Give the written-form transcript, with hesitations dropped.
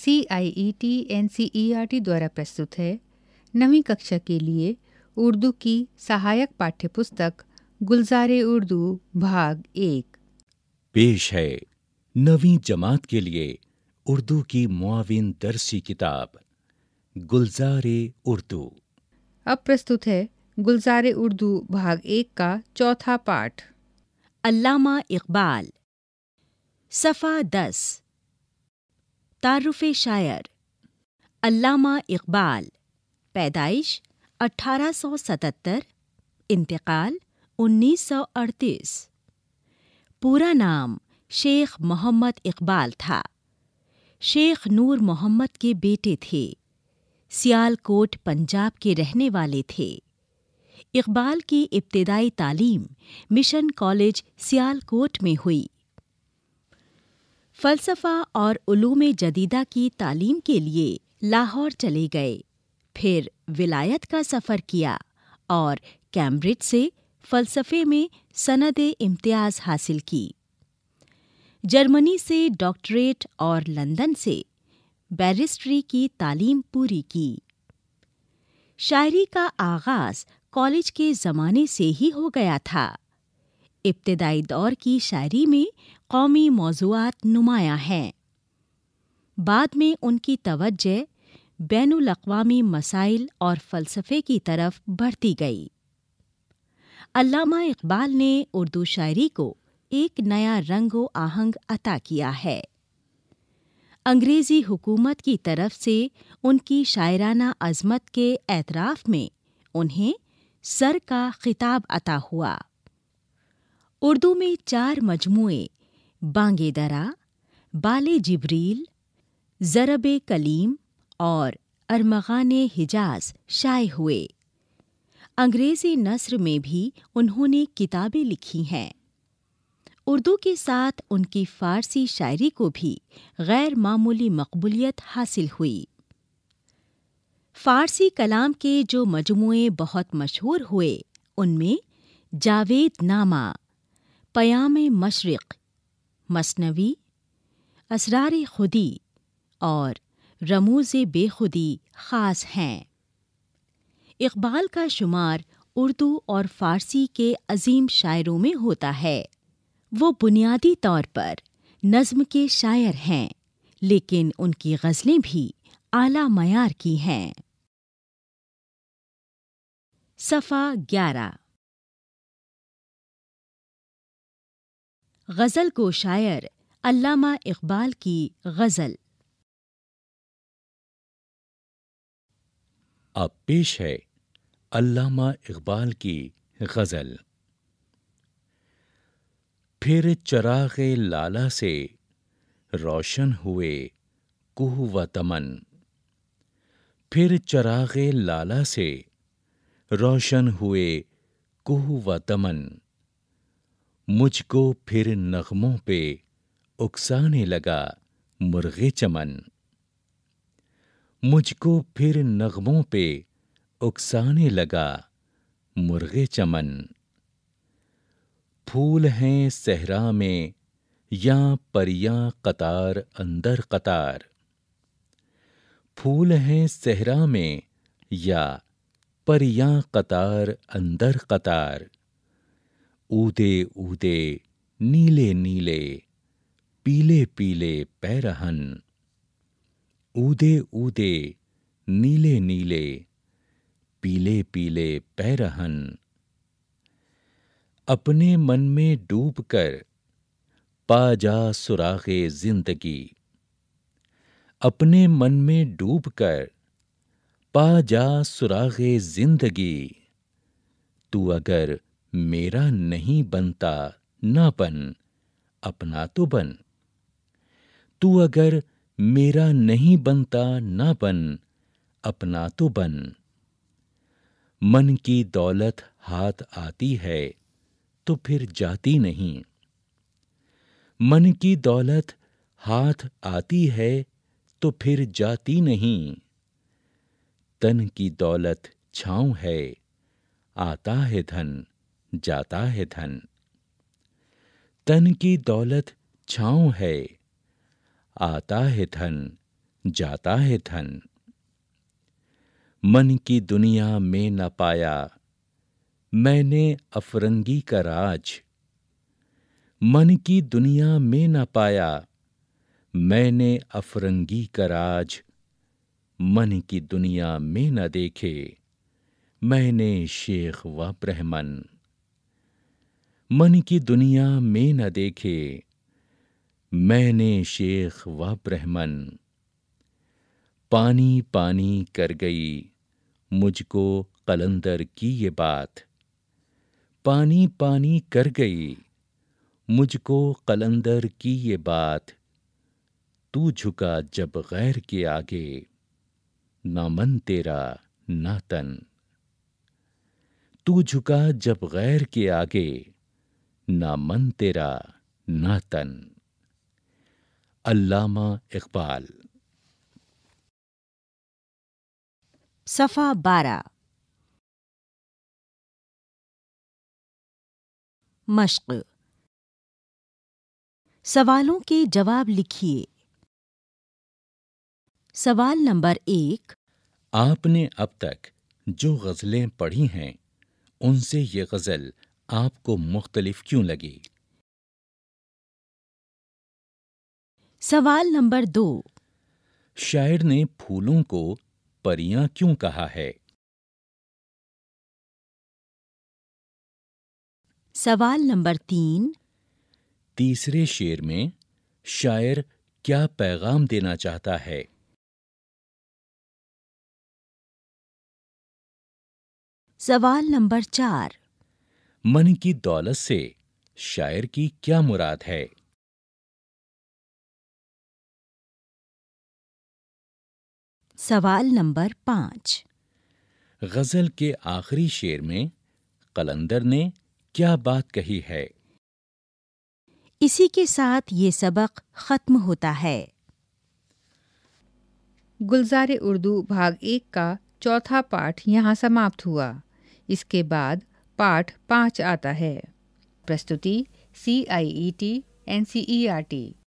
CIET NCERT द्वारा प्रस्तुत है 9वीं कक्षा के लिए उर्दू की सहायक पाठ्यपुस्तक गुलज़ारे उर्दू भाग 1। पेश है 9वीं जमात के लिए उर्दू की मुआविन दरसी किताब गुलज़ारे उर्दू। अब प्रस्तुत है गुलज़ारे उर्दू भाग 1 का चौथा पाठ। अल्लामा इकबाल। सफ़ा 10। तारुफ़े शायर। अल्लामा इकबाल पैदाइश 1877, इंतकाल 1938। पूरा नाम शेख मोहम्मद इकबाल था। शेख नूर मोहम्मद के बेटे थे। सियालकोट पंजाब के रहने वाले थे। इकबाल की इब्तिदाई तालीम मिशन कॉलेज सियालकोट में हुई। फ़लसफ़ा और उलूम जदीदा की तालीम के लिए लाहौर चले गए। फिर विलायत का सफ़र किया और कैम्ब्रिज से फ़लसफ़े में सनद इम्तियाज़ हासिल की। जर्मनी से डॉक्टरेट और लंदन से बैरिस्ट्री की तालीम पूरी की। शायरी का आगाज़ कॉलेज के ज़माने से ही हो गया था। इब्तिदाई दौर की शायरी में कौमी मौज़ूआत नुमायाँ हैं। बाद में उनकी तवज्जो बैनुल अक़वामी मसाइल और फ़लसफ़े की तरफ बढ़ती गई। अल्लामा इकबाल ने उर्दू शायरी को एक नया रंगो आहंग अता किया है। अंग्रेज़ी हुकूमत की तरफ से उनकी शायराना अज़मत के एतराफ़ में उन्हें सर का खिताब अता हुआ। उर्दू में 4 मजमूए बांगे दरा, बाले जिब्रील, ज़रबे कलीम और अरमग़ाने हिजाज़ शाये हुए। अंग्रेज़ी नस्र में भी उन्होंने किताबें लिखी हैं। उर्दू के साथ उनकी फ़ारसी शायरी को भी गैर मामूली मकबूलियत हासिल हुई। फ़ारसी कलाम के जो मजमूए बहुत मशहूर हुए उनमें जावेद नामा, पयामे मशरिक़, मसनवी, असरारे खुदी और रमूज़े बेखुदी ख़ास हैं। इकबाल का शुमार उर्दू और फ़ारसी के अज़ीम शायरों में होता है। वो बुनियादी तौर पर नज़्म के शायर हैं, लेकिन उनकी ग़ज़लें भी आला मयार की हैं। सफ़ा 11। ग़ज़ल को शायर अल्लामा इकबाल की ग़ज़ल। अब पेश है अल्लामा इकबाल की ग़ज़ल। फिर चराग़े लाला से रोशन हुए कुह व तमन। फिर चराग़े लाला से रोशन हुए कुह व तमन। मुझको फिर नग़मों पे उकसाने लगा मुर्ग़े चमन। मुझको फिर नग़मों पे उकसाने लगा मुर्ग़े चमन। फूल हैं सहरा में या परियां कतार अंदर कतार। फूल हैं सहरा में या परियां कतार अंदर कतार। ऊदे ऊदे नीले नीले पीले पीले पैरहन। ऊदे ऊदे नीले नीले पीले पीले पैरहन। अपने मन में डूब कर पा जा सुराग़े ज़िंदगी। अपने मन में डूब कर पा जा सुराग़े ज़िंदगी। तू अगर मेरा नहीं बनता ना बन, अपना तो बन। तू अगर मेरा नहीं बनता ना बन, अपना तो बन। मन की दौलत हाथ आती है तो फिर जाती नहीं। मन की दौलत हाथ आती है तो फिर जाती नहीं। तन की दौलत छाँव है, आता है धन, जाता है धन। तन की दौलत छाँव है, आता है धन, जाता है धन। मन की दुनिया में न पाया मैंने अफरंगी का राज। मन की दुनिया में न पाया मैंने अफरंगी का राज। मन की दुनिया में न देखे मैंने शेख व ब्राह्मण। मन की दुनिया में न देखे मैंने शेख व ब्राह्मण। पानी पानी कर गई मुझको कलंदर की ये बात। पानी पानी कर गई मुझको कलंदर की ये बात। तू झुका जब गैर के आगे ना मन तेरा ना तन। तू झुका जब गैर के आगे ना मन तेरा ना तन। अल्लामा इकबाल। सफ़ा 12। मश्क। सवालों के जवाब लिखिए। सवाल नंबर 1। आपने अब तक जो गज़लें पढ़ी हैं उनसे ये गज़ल आपको मुख्तलिफ क्यों लगी? सवाल नंबर 2। शायर ने फूलों को परियां क्यों कहा है? सवाल नंबर 3। तीसरे शेर में शायर क्या पैगाम देना चाहता है? सवाल नंबर 4। मन की दौलत से शायर की क्या मुराद है? सवाल नंबर 5। गज़ल के आखिरी शेर में कलंदर ने क्या बात कही है? इसी के साथ ये सबक खत्म होता है। गुलज़ारे उर्दू भाग 1 का चौथा पाठ यहाँ समाप्त हुआ। इसके बाद पाठ 5 आता है। प्रस्तुति CIET NCERT।